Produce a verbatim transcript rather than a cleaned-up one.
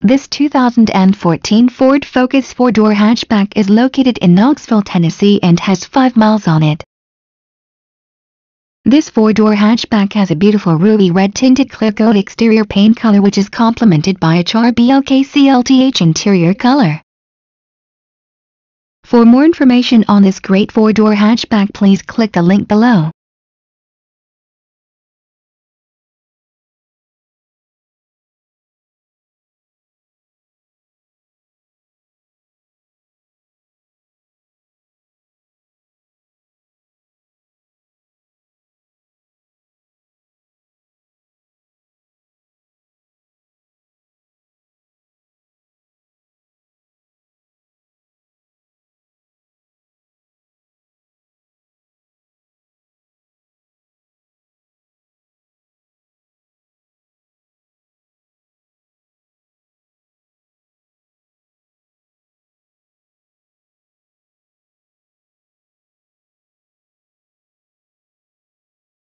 This two thousand fourteen Ford Focus four-door hatchback is located in Knoxville, Tennessee and has five miles on it. This four-door hatchback has a beautiful ruby red tinted clear coat exterior paint color which is complemented by a charblock C L T H interior color. For more information on this great four-door hatchback, please click the link below.